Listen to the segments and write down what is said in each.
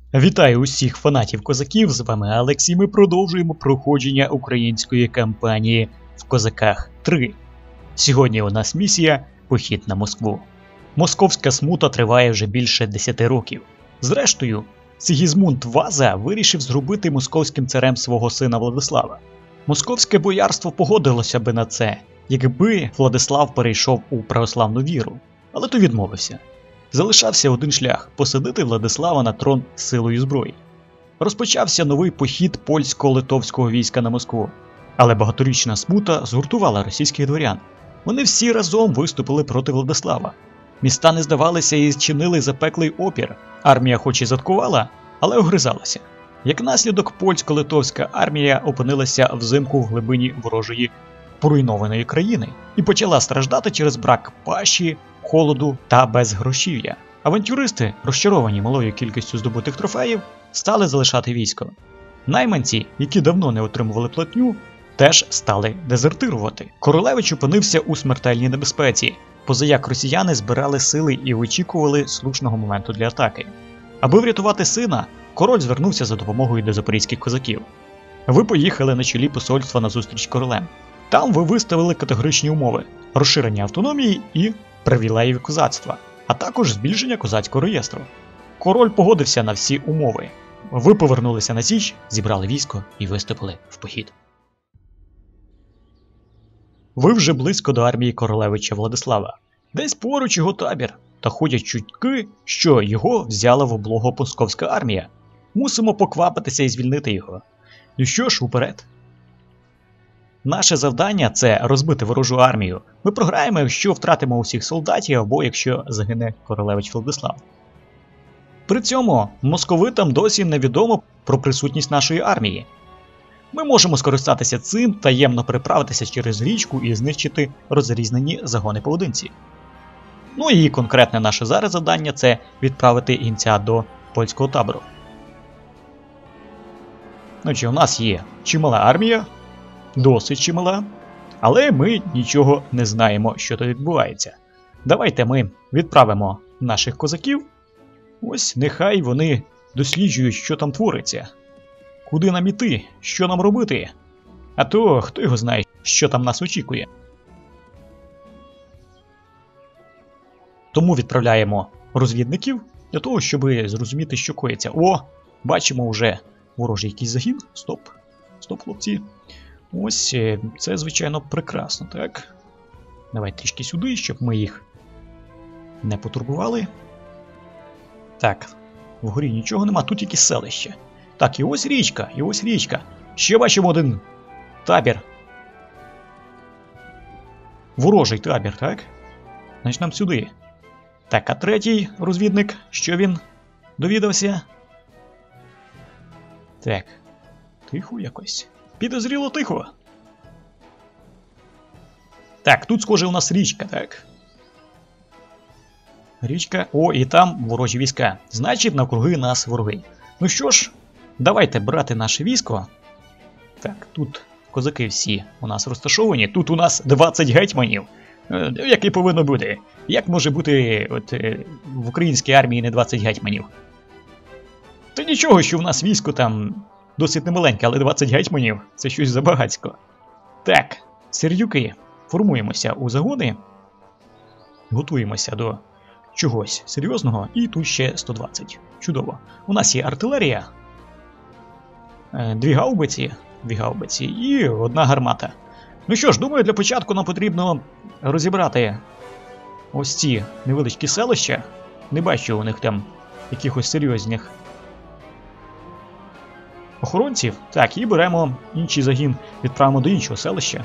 Вітаю усіх фанатів козаків, з вами Алексій. Ми продовжуємо проходження української кампанії в Козаках 3. Сьогодні у нас місія «Похід на Москву». Московська смута триває вже більше 10 років. Зрештою, Сигізмунд Ваза вирішив зробити московським царем свого сина Владислава. Московське боярство погодилося би на це, якби Владислав перейшов у православну віру, але то відмовився. Залишався один шлях – посадити Владислава на трон силою зброї. Розпочався новий похід польсько-литовського війська на Москву. Але багаторічна смута згуртувала російських дворян. Вони всі разом виступили проти Владислава. Міста не здавалися і чинили запеклий опір. Армія хоч і заткувала, але огризалася. Як наслідок, польсько-литовська армія опинилася взимку в глибині ворожої поруйнованої країни і почала страждати через брак паші, холоду та безгрошів'я. Авантюристи, розчаровані малою кількістю здобутих трофеїв, стали залишати військо. Найманці, які давно не отримували платню, теж стали дезертирувати. Королевич опинився у смертельній небезпеці, позаяк росіяни збирали сили і очікували слушного моменту для атаки. Аби врятувати сина, король звернувся за допомогою до запорізьких козаків. Ви поїхали на чолі посольства на зустріч королем. Там ви виставили категоричні умови – розширення автономії і привілеїв козацтва, а також збільшення козацького реєстру. Король погодився на всі умови. Ви повернулися на Січ, зібрали військо і виступили в похід. Ви вже близько до армії королевича Владислава. Десь поруч його табір, та ходять чутки, що його взяла в облогу московська армія. Мусимо поквапитися і звільнити його. Ну що ж, уперед. Наше завдання – це розбити ворожу армію. Ми програємо, якщо втратимо усіх солдатів або якщо загине королевич Владислав. При цьому московитам досі невідомо про присутність нашої армії. Ми можемо скористатися цим, таємно переправитися через річку і знищити розрізнені загони поодинці. Ну і конкретне наше зараз завдання – це відправити гінця до польського табору. Чи у нас є чимала армія, досить чимала, але ми нічого не знаємо, що тут відбувається. Давайте ми відправимо наших козаків, ось нехай вони досліджують, що там твориться. Куди нам іти, що нам робити, а то хто його знає, що там нас очікує. Тому відправляємо розвідників для того, щоб зрозуміти, що коїться. О, бачимо вже ворожий якийсь загін. Стоп, хлопці. Ось, це, звичайно, прекрасно, так? Давай трішки сюди, щоб ми їх не потурбували. Так, вгорі нічого нема, тут тільки селище. Так, і ось річка, Ще бачимо один табір. Ворожий табір, так? Значить, нам сюди. Так, а третій розвідник, що він довідався? Так, тихо якось. Підозріло тихо. Так, тут, схоже, у нас річка, так? Річка. О, і там ворожі війська. Значить, навкруги нас вороги. Ну що ж, давайте брати наше військо. Так, тут козаки всі у нас розташовані. Тут у нас 20 гетьманів. Як і повинно бути. Як може бути в українській армії не 20 гетьманів? Та нічого, що в нас військо там досить немаленьке, але 20 гетьманів – це щось забагацько. Так, сердюки, формуємося у загони. Готуємося до чогось серйозного. І тут ще 120. Чудово. У нас є артилерія. Дві гаубиці і одна гармата. Ну що ж, думаю, для початку нам потрібно розібрати ось ці невеличкі селища. Не бачу у них там якихось серйозних охоронців. Так, і беремо інший загін, відправимо до іншого селища.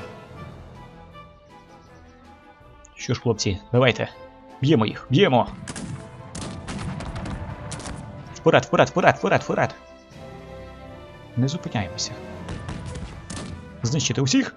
Що ж, хлопці, давайте. Б'ємо їх, б'ємо. Вперед. Не зупиняємося. Знищити усіх.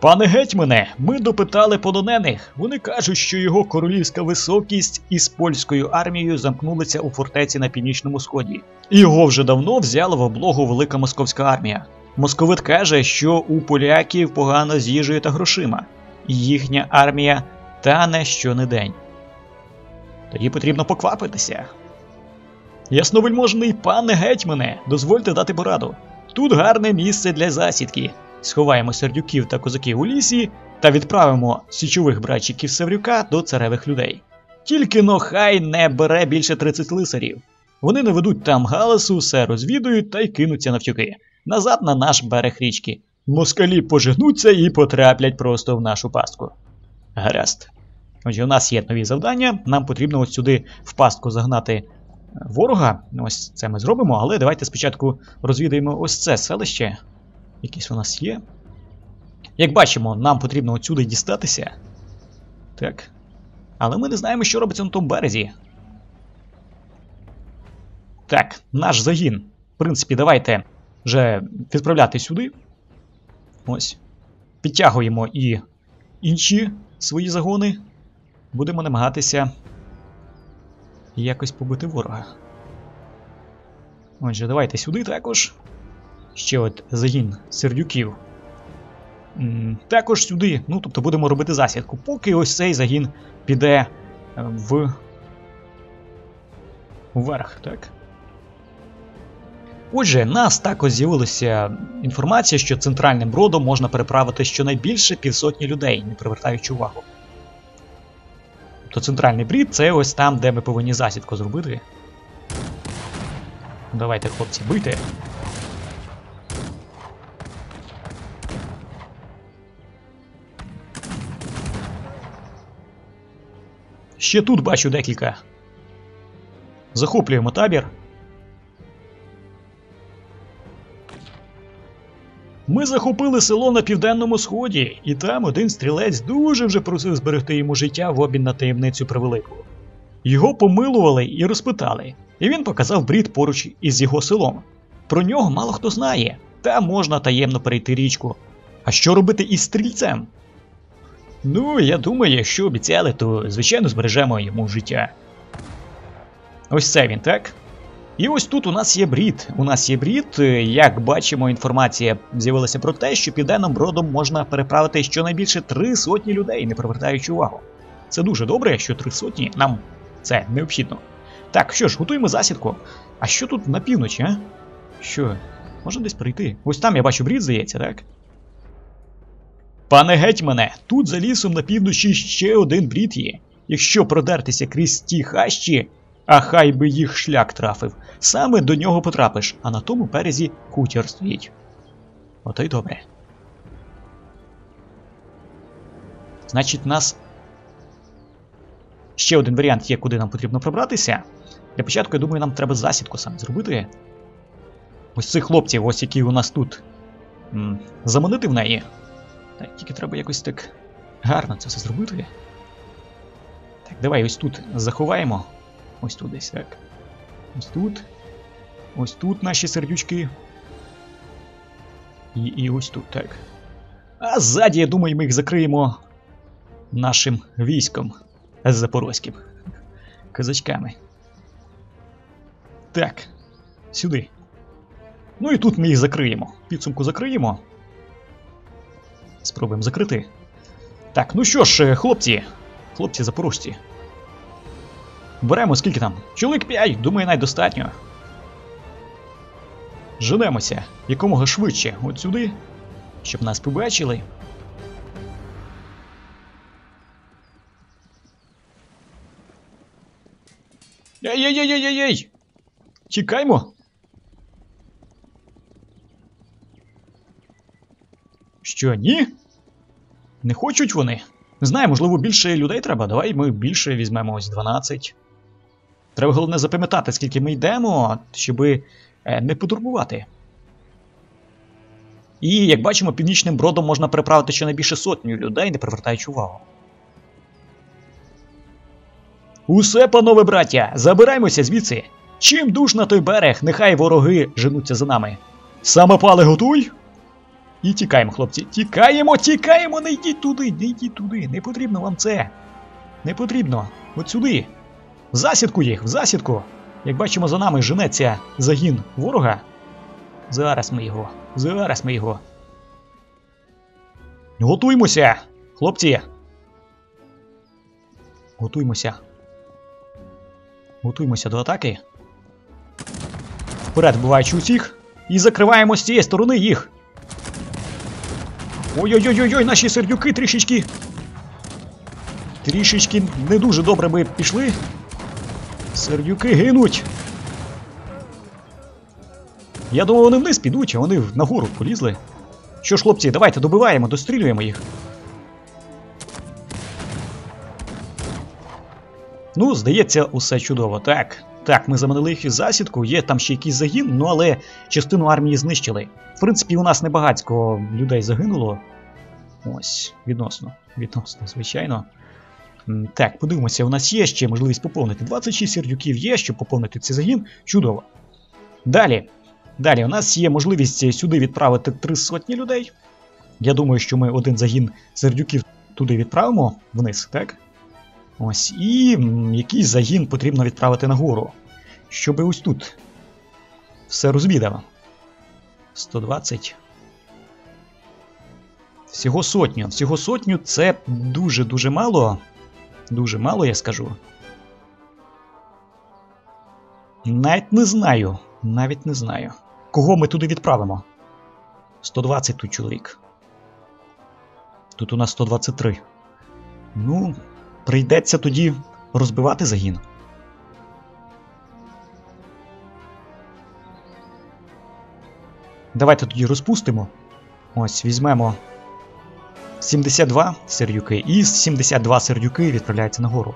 Пане гетьмане, ми допитали полонених. Вони кажуть, що його королівська високість із польською армією замкнулися у фортеці на північному сході. І його вже давно взяла в облогу велика московська армія. Московит каже, що у поляків погано з їжею та грошима. І їхня армія тане щонедень. Тоді потрібно поквапитися. Ясновельможний пане гетьмане, дозвольте дати пораду. Тут гарне місце для засідки. Сховаємо сердюків та козаків у лісі та відправимо січових братчиків Севрюка до царевих людей. Тільки но хай не бере більше 30 лицарів. Вони наведуть там галасу, все розвідують та й кинуться навтюки. Назад на наш берег річки. Москалі пожигнуться і потраплять просто в нашу пастку. Гаразд. Отже, у нас є нові завдання. Нам потрібно ось сюди в пастку загнати ворога. Ось це ми зробимо, але давайте спочатку розвідаємо ось це селище. Якісь у нас є. Як бачимо, нам потрібно отсюди дістатися. Так. Але ми не знаємо, що робиться на тому березі. Так, наш загін. В принципі, давайте вже відправляти сюди. Ось. Підтягуємо і інші свої загони. Будемо намагатися якось побити ворога. Отже, давайте сюди також. Ще от загін сердюків. Також сюди, ну, тобто будемо робити засідку, поки ось цей загін піде вверх, так? Отже, нас також з'явилася інформація, що центральним бродом можна переправити щонайбільше 500 людей, не привертаючи увагу. Тобто центральний брід – це ось там, де ми повинні засідку зробити. Давайте, хлопці, бийте. Ще тут бачу декілька. Захоплюємо табір. Ми захопили село на південному сході, і там один стрілець дуже вже просив зберегти йому життя в обмін на таємницю превелику. Його помилували і розпитали, і він показав брід поруч із його селом. Про нього мало хто знає, там можна таємно перейти річку. А що робити із стрільцем? Ну, я думаю, якщо обіцяли, то, звичайно, збережемо йому життя. Ось це він, так? І ось тут у нас є брід. У нас є брід, як бачимо, інформація з'явилася про те, що південним бродом можна переправити щонайбільше 300 людей, не привертаючи увагу. Це дуже добре, якщо 300, нам це необхідно. Так, що ж, готуємо засідку. А що тут на півночі, а? Що? Можна десь прийти? Ось там я бачу брід, здається, так? Пане гетьмане, тут за лісом на півночі ще один брід є. Якщо продертися крізь ті хащі, а хай би їх шлях трафив, саме до нього потрапиш, а на тому березі хутір стоїть. Ото й добре. Значить, у нас ще один варіант є, куди нам потрібно пробратися. Для початку, я думаю, нам треба засідку саме зробити. Ось цих хлопців, ось які у нас тут. Заманити в неї. Так, тільки треба якось так гарно це все зробити. Так, давай ось тут заховаємо. Ось тут десь, так. Ось тут. Ось тут наші сердючки. І ось тут, так. А ззаді, я думаю, ми їх закриємо нашим військом запорозьким. Козачками. Так. Сюди. Ну і тут ми їх закриємо. Підсумку закриємо. Спробуємо закрити. Так, ну що ж, хлопці. Хлопці запорожці. Беремо, скільки там? Чоловік 5, думаю, найдостатньо. Женемося якомога швидше от сюди, щоб нас побачили. Ей-ей-ей-ей-ей! Тікаймо! Що, ні? Не хочуть вони? Не знаю, можливо, більше людей треба. Давай ми більше візьмемо, ось 12. Треба, головне, запам'ятати, скільки ми йдемо, щоб не потурбувати. І, як бачимо, північним бродом можна переправити щонайбільше 100 людей, не привертаючи увагу. Усе, панове браття, забираємося звідси. Чим душ на той берег, нехай вороги женуться за нами. Самопали готуй! І тікаємо, хлопці. Тікаємо, тікаємо! Не йдіть туди, не йдіть туди. Не потрібно вам це. Не потрібно. От сюди. В засідку їх, в засідку. Як бачимо, за нами женеться загін ворога. Зараз ми його. Зараз ми його. Готуймося, хлопці. Готуймося. Готуймося до атаки. Вперед, вбиваючи усіх. І закриваємо з цієї сторони їх. Ой-ой-ой-ой, наші сердюки трішечки. Трішечки не дуже добре ми пішли. Сердюки гинуть. Я думаю, вони вниз підуть, а вони нагору полізли. Що ж, хлопці, давайте добиваємо, дострілюємо їх. Ну, здається, усе чудово. Так, ми заманили їх із засідку, є там ще якийсь загін, ну але частину армії знищили. В принципі, у нас небагацько людей загинуло. Ось, відносно, звичайно. Так, подивимося, у нас є ще можливість поповнити. 26 сердюків є, щоб поповнити цей загін. Чудово. Далі, у нас є можливість сюди відправити 300 людей. Я думаю, що ми один загін сердюків туди відправимо, вниз, так? Ось, і якийсь загін потрібно відправити нагору, щоб ось тут все розвідав. 120. Всього сотню, це дуже-дуже мало. Дуже мало, я скажу. Навіть не знаю. Кого ми туди відправимо? 120 тут чоловік. Тут у нас 123. Ну, прийдеться тоді розбивати загін. Давайте тоді розпустимо. Ось, візьмемо 72 сердюки, і 72 сердюки відправляються нагору.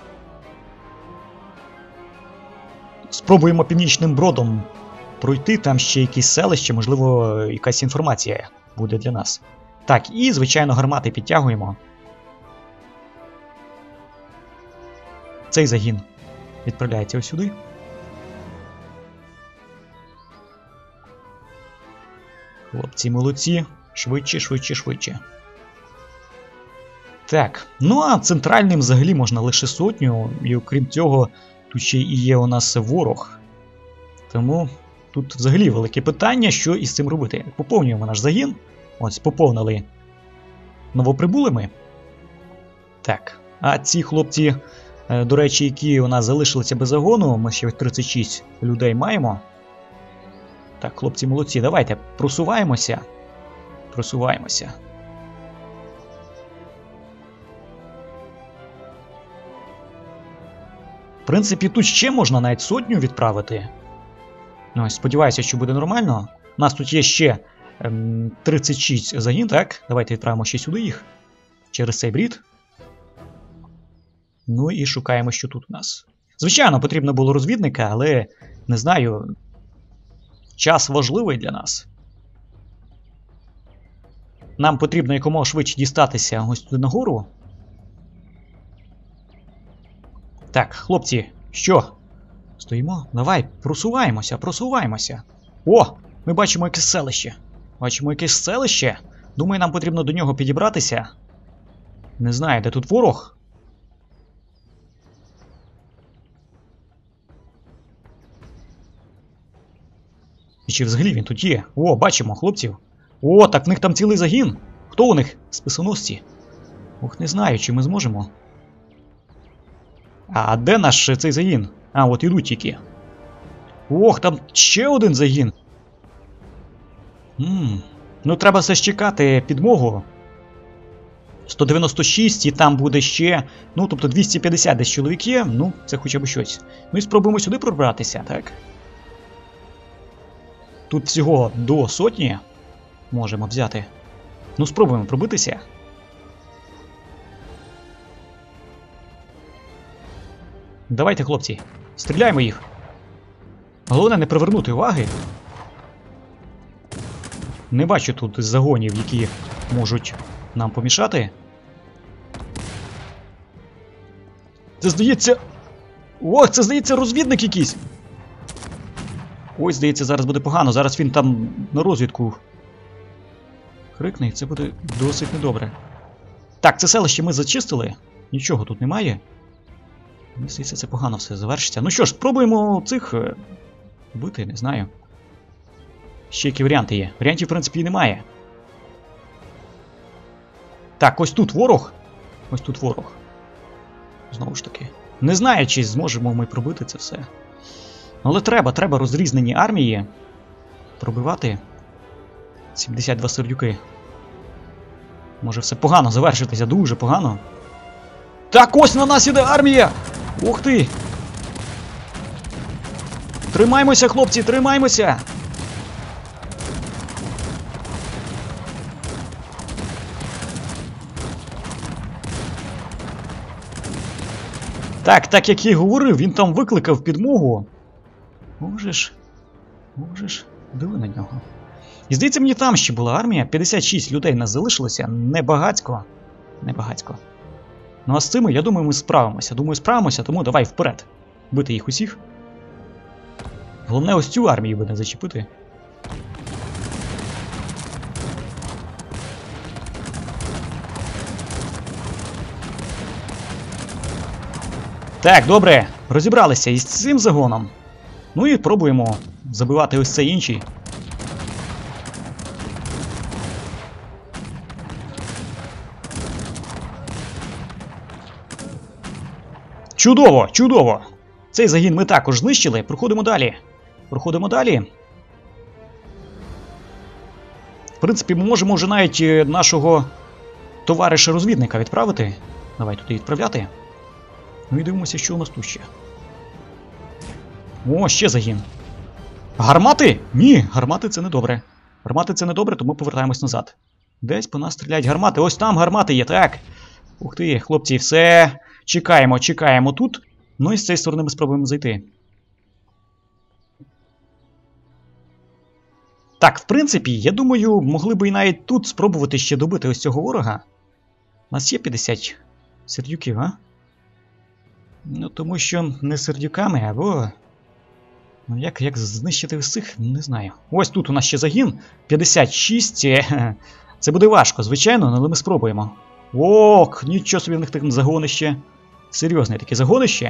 Спробуємо Північним Бродом пройти, там ще якісь селища, можливо, якась інформація буде для нас. Так, і, звичайно, гармати підтягуємо. Цей загін відправляється ось сюди. Хлопці молодці. Швидше. Так, ну а центральним взагалі можна лише сотню, і окрім цього, тут ще і є у нас ворог. Тому тут взагалі велике питання, що із цим робити. Поповнюємо наш загін. Ось, поповнили новоприбулими. Так, а ці хлопці, до речі, які у нас залишилися без загону, ми ще 36 людей маємо. Так, хлопці молодці, давайте просуваємося. В принципі, тут ще можна навіть сотню відправити. Ну, сподіваюся, що буде нормально. У нас тут є ще 36 загін, так? Давайте відправимо ще сюди їх. Через цей брід. Ну і шукаємо, що тут у нас. Звичайно, потрібно було розвідника, але, не знаю, час важливий для нас. Нам потрібно якомога швидше дістатися ось туди нагору. Так, хлопці, що? Стоїмо? Давай, просуваємося. О, ми бачимо якесь селище. Думаю, нам потрібно до нього підібратися. Не знаю, де тут ворог? І чи взагалі він тут є? О, бачимо, хлопців. О, так в них там цілий загін. Хто у них? Списоносці. Ох, не знаю, чи ми зможемо. А де наш цей загін? А, от ідуть тільки. Ох, там ще один загін. Ну, треба все ж чекати підмогу. 196 і там буде ще, ну, тобто 250 десь чоловік є, ну, це хоча б щось. Ну і спробуємо сюди пробратися, так? Тут всього до сотні можемо взяти. Ну, спробуємо пробитися. Давайте, хлопці, стріляємо їх. Головне не привернути уваги. Не бачу тут загонів, які можуть нам помішати. Це здається... Ох, це здається розвідник якийсь. Ой, здається, зараз буде погано. Зараз він там на розвідку Крикне, і це буде досить недобре. Так, це селище ми зачистили. Нічого тут немає. Мені здається, це погано все завершиться. Ну що ж, спробуємо цих вбити, не знаю. Ще які варіанти є. Варіантів, в принципі, і немає. Так, ось тут ворог. Ось тут ворог. Знову ж таки. Не знаю, чи зможемо ми пробити це все. Але треба розрізнені армії пробивати. 72 сердюки. Може все погано завершитися, дуже погано. Так, ось на нас іде армія! Ух ти! Тримаймося, хлопці, тримаймося! Так як я й говорив, він там викликав підмогу. Можеш, диви на нього. І здається, мені там ще була армія, 56 людей нас залишилося, небагацько. Ну а з цими, я думаю, ми справимося. Тому давай вперед. Бити їх усіх. Головне ось цю армію би не зачепити. Так, добре, розібралися із цим загоном. Ну і пробуємо забивати ось цей інший. Чудово, чудово! Цей загін ми також знищили. Проходимо далі. В принципі, ми можемо вже навіть нашого товариша-розвідника відправити. Давай туди відправляти. Ну і дивимося, що у нас тут ще. О, ще загін. Гармати? Ні, гармати це не добре. Тому повертаємось назад. Десь по нас стріляють гармати. Ось там гармати є, так. Ух ти, хлопці, все. Чекаємо тут. Ну і з цієї сторони ми спробуємо зайти. Так, в принципі, я думаю, могли би і навіть тут спробувати ще добити ось цього ворога. У нас є 50 сердюків, а? Ну, тому що не сердюками, або... Ну, як знищити всіх, не знаю. Ось тут у нас ще загін. 56. Це буде важко, звичайно, але ми спробуємо. Ок, нічого собі в них таке загонище. Серйозне таке загонище.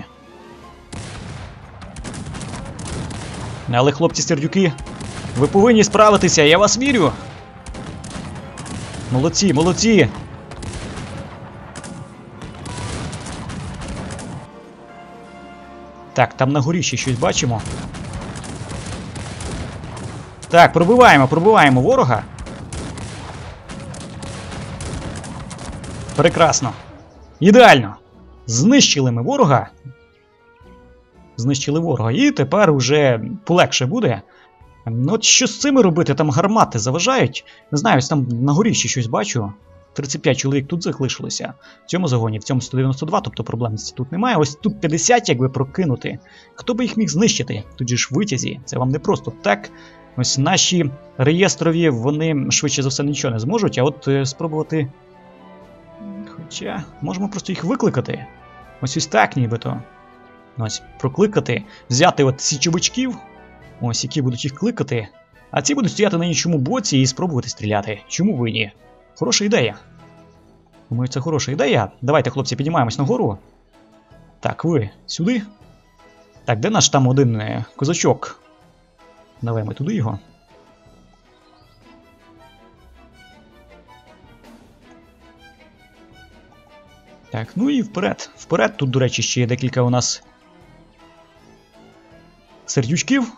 Але, хлопці-сердюки, ви повинні справитися, я вас вірю. Молодці. Так, там на горі ще щось бачимо. Так, пробиваємо ворога. Прекрасно. Ідеально. Знищили ми ворога. І тепер уже полегше буде. Ну от що з цими робити? Там гармати заважають. Не знаю, ось там на горі ще щось бачу. 35 чоловік тут залишилося. В цьому загоні, в цьому 192, тобто проблем тут немає. Ось тут 50, якби прокинути. Хто би їх міг знищити? Тут же ж витязі. Це вам не просто так. Ось наші реєстрові, вони швидше за все нічого не зможуть, а от спробувати... Хоча, можемо просто їх викликати. Ось так нібито. Ось, прокликати, взяти от січовичків, ось які будуть їх кликати, а ці будуть стояти на іншому боці і спробувати стріляти. Чому ви ні? Хороша ідея. Думаю, це хороша ідея. Давайте, хлопці, піднімаємось нагору. Так, ви сюди. Так, де наш там один козачок? Давай ми туди його. Так, ну і вперед. Вперед. Тут, до речі, ще є декілька у нас сердючків.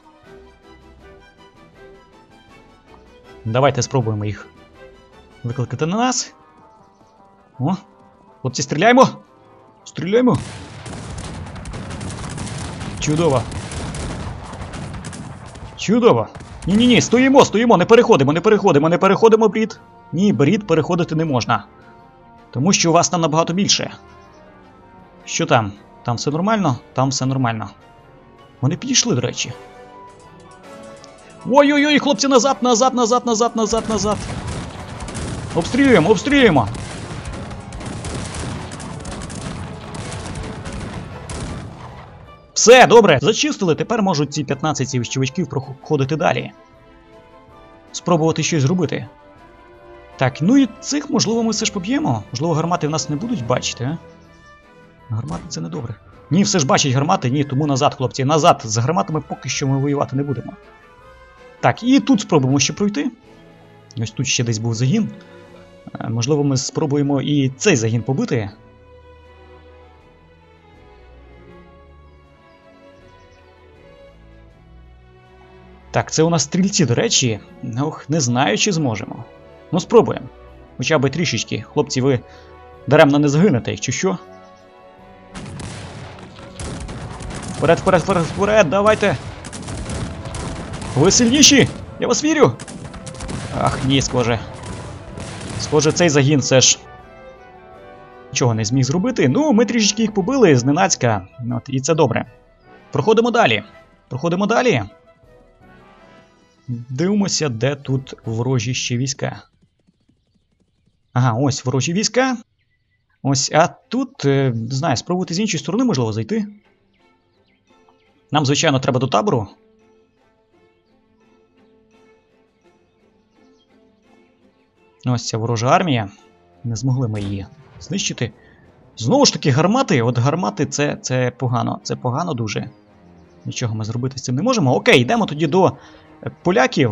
Давайте спробуємо їх викликати на нас. О, хлопці, стріляємо! Стріляємо! Чудово! Чудово! Ні-ні-ні, стоїмо, не переходимо, брід. Ні, брід переходити не можна. Тому що у вас там набагато більше. Що там? Там все нормально? Там все нормально. Вони підійшли, до речі. Ой-ой-ой, хлопці, назад! Обстрілюємо! Все, добре, зачистили, тепер можуть ці 15 військовичків проходити далі. Спробувати щось зробити. Так, ну і цих, можливо, ми все ж поб'ємо. Можливо, гармати в нас не будуть бачити, а? Гармати це не добре. Ні, все ж бачать гармати, ні, тому назад, хлопці. Назад. З гарматами поки що ми воювати не будемо. Так, і тут спробуємо ще пройти. Ось тут ще десь був загін. Можливо, ми спробуємо і цей загін побити. Так, це у нас стрільці, до речі. Ох, не знаю, чи зможемо. Ну, спробуємо. Хоча б трішечки. Хлопці, ви даремно не загинете, якщо що. Вперед, вперед, вперед, вперед, давайте! Ви сильніші! Я вас вірю! Ах, ні, схоже. Схоже, цей загін все ж нічого не зміг зробити. Ну, ми трішечки їх побили зненацька. От, і це добре. Проходимо далі. Проходимо далі. Дивимося, де тут ворожі ще війська. Ага, ось ворожі війська. Ось, а тут, не знаю, спробувати з іншої сторони, можливо, зайти. Нам, звичайно, треба до табору. Ось ця ворожа армія. Не змогли ми її знищити. Знову ж таки, гармати. От гармати це погано. Це погано дуже. Нічого ми зробити з цим не можемо. Окей, йдемо тоді до поляків.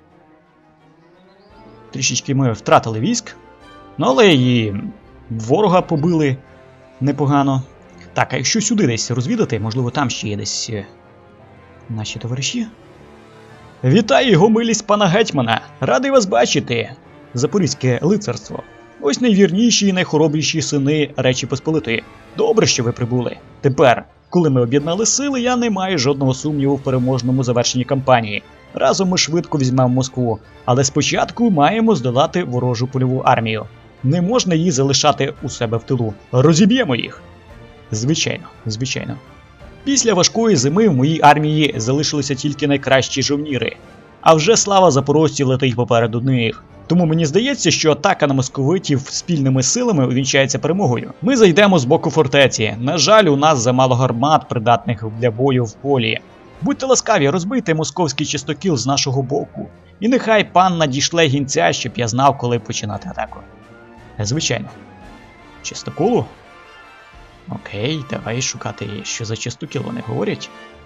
Трішечки ми втратили військ. Ну, але і ворога побили непогано. Так, а якщо сюди десь розвідати, можливо, там ще є десь наші товариші. Вітаю його милість пана гетьмана! Радий вас бачити! Запорізьке лицарство. Ось найвірніші і найхоробріші сини Речі Посполитої. Добре, що ви прибули. Тепер, коли ми об'єднали сили, я не маю жодного сумніву в переможному завершенні кампанії. Разом ми швидко візьмемо Москву, але спочатку маємо здолати ворожу польову армію. Не можна її залишати у себе в тилу. Розіб'ємо їх. Звичайно, звичайно. Після важкої зими в моїй армії залишилися тільки найкращі жовніри. А вже слава запорожців летить попереду них. Тому мені здається, що атака на московитів спільними силами увінчається перемогою. Ми зайдемо з боку фортеці. На жаль, у нас замало гармат, придатних для бою в полі. Будьте ласкаві, розбийте московський чистокіл з нашого боку. І нехай пан надішле гінця, щоб я знав, коли починати атаку. Звичайно. Чистоколу? Окей, давай шукати, що за чистокіл вони говорять.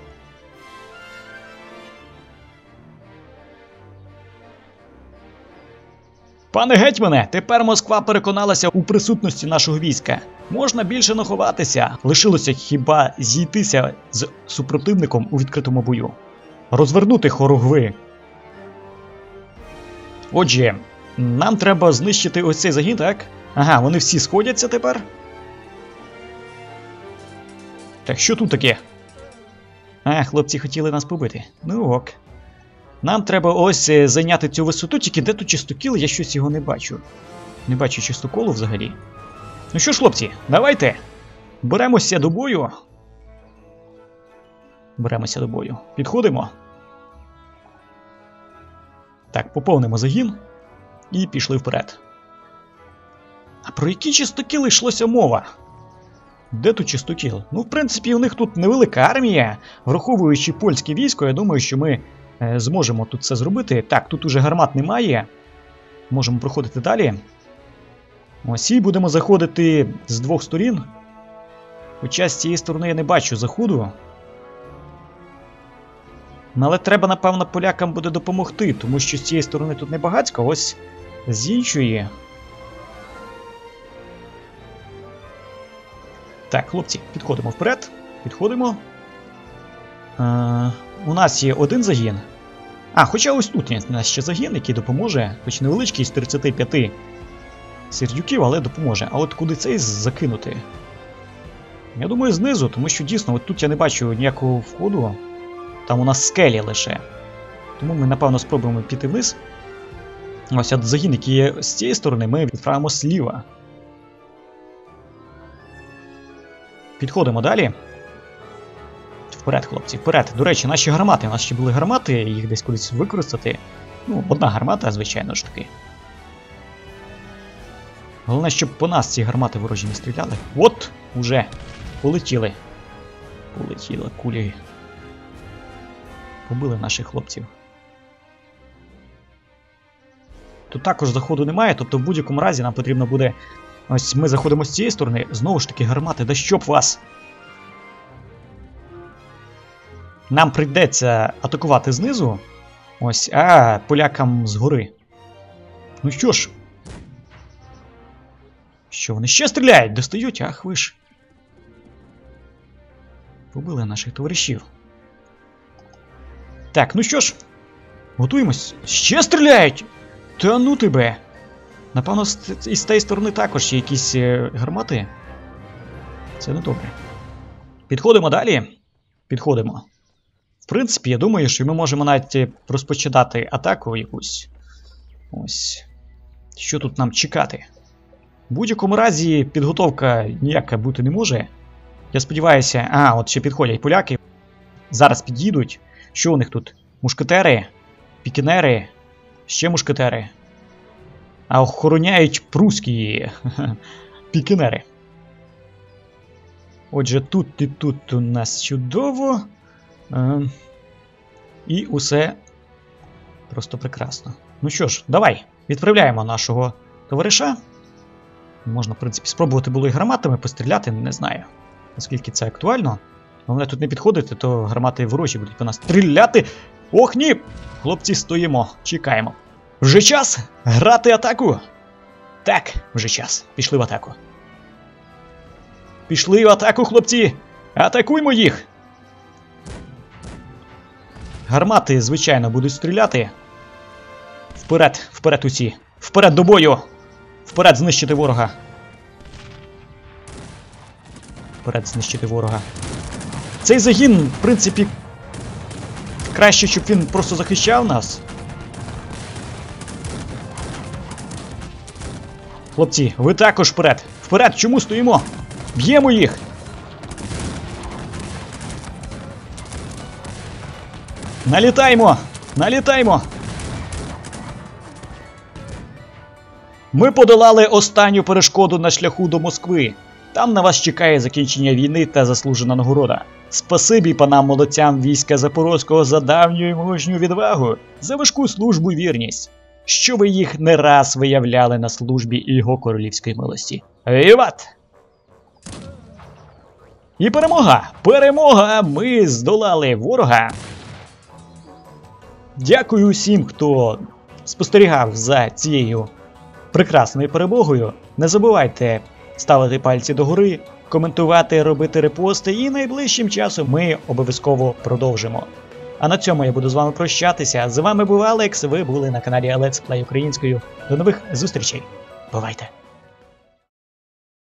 Пане гетьмане, тепер Москва переконалася у присутності нашого війська. Можна більше не ховатися. Лишилося хіба зійтися з супротивником у відкритому бою. Розвернути хоругви. Отже, нам треба знищити ось цей загін, так? Ага, вони всі сходяться тепер. Так, що тут таке? А, хлопці хотіли нас побити. Ну ок. Нам треба ось зайняти цю висоту, тільки де тут чистокіл, я щось його не бачу. Не бачу чистоколу взагалі. Ну що ж, хлопці, давайте. Беремося до бою. Беремося до бою. Підходимо. Так, поповнимо загін. І пішли вперед. А про які чистокіли йшлося мова? Де тут чистокіл? Ну, в принципі, у них тут невелика армія. Враховуючи польське військо, я думаю, що ми зможемо тут це зробити. Так, тут уже гармат немає. Можемо проходити далі. Ось і будемо заходити з двох сторін. Хоча з цієї сторони я не бачу заходу. Але треба, напевно, полякам буде допомогти, тому що з цієї сторони тут не багатько, ось з іншої. Так, хлопці, підходимо вперед. Підходимо. У нас є один загін. А, хоча ось тут є у нас ще загін, який допоможе. Хоч невеличкий, з 35 сердюків, але допоможе. А от куди цей закинути? Я думаю, знизу, тому що дійсно, от тут я не бачу ніякого входу. Там у нас скелі лише. Тому ми, напевно, спробуємо піти вниз. Ось от загін, який є з цієї сторони, ми відправимо зліва. Підходимо далі. Вперед, хлопці, вперед. До речі, наші гармати. У нас ще були гармати, їх десь кудись використати. Ну, одна гармата, звичайно ж таки. Головне, щоб по нас ці гармати ворожі не стріляли. От, уже полетіли. Полетіли кулі. Побили наших хлопців. Тут також заходу немає, тобто в будь-якому разі нам потрібно буде... Ось ми заходимо з цієї сторони, знову ж таки гармати, да щоб вас! Нам прийдеться атакувати знизу, ось, а полякам згори. Ну що ж. Що вони ще стріляють? Достають? Ах ви ж. Побили наших товаришів. Так, ну що ж. Готуємось. Ще стріляють! Та ну тебе! Напевно, з тієї сторони також є якісь гармати. Це не добре. Підходимо далі. Підходимо. В принципі, я думаю, що ми можемо навіть розпочинати атаку якусь. Ось. Що тут нам чекати? В будь-якому разі підготовка ніяка бути не може. Я сподіваюся... от ще підходять поляки. Зараз під'їдуть. Що у них тут? Мушкетери? Пікінери? Ще мушкетери? А охороняють прусські пікінери. Отже, тут і тут у нас чудово. І усе просто прекрасно. Ну що ж, давай, відправляємо нашого товариша. Можна, в принципі, спробувати було і гарматами постріляти, не знаю, наскільки це актуально. Головне тут не підходити, то гармати ворожі будуть по нас стріляти. Ох, ні! Хлопці, стоїмо, чекаємо. Вже час грати атаку? Так, вже час. Пішли в атаку. Пішли в атаку, хлопці! Атакуймо їх! Гармати, звичайно, будуть стріляти. Вперед, вперед усі. Вперед до бою! Вперед знищити ворога. Вперед знищити ворога. Цей загін, в принципі, краще, щоб він просто захищав нас. Хлопці, ви також вперед! Вперед! Чому стоїмо? Б'ємо їх! Налітаємо! Налітаємо! Ми подолали останню перешкоду на шляху до Москви. Там на вас чекає закінчення війни та заслужена нагорода. Спасибі панам молодцям війська Запорозького за давню і мужню відвагу, за важку службу і вірність, що ви їх не раз виявляли на службі його королівської милості. Віват! І перемога! Перемога! Ми здолали ворога! Дякую усім, хто спостерігав за цією прекрасною перемогою. Не забувайте ставити пальці догори, коментувати, робити репости, і найближчим часом ми обов'язково продовжимо. А на цьому я буду з вами прощатися. З вами був Алекс, ви були на каналі Let's Play українською. До нових зустрічей. Бувайте!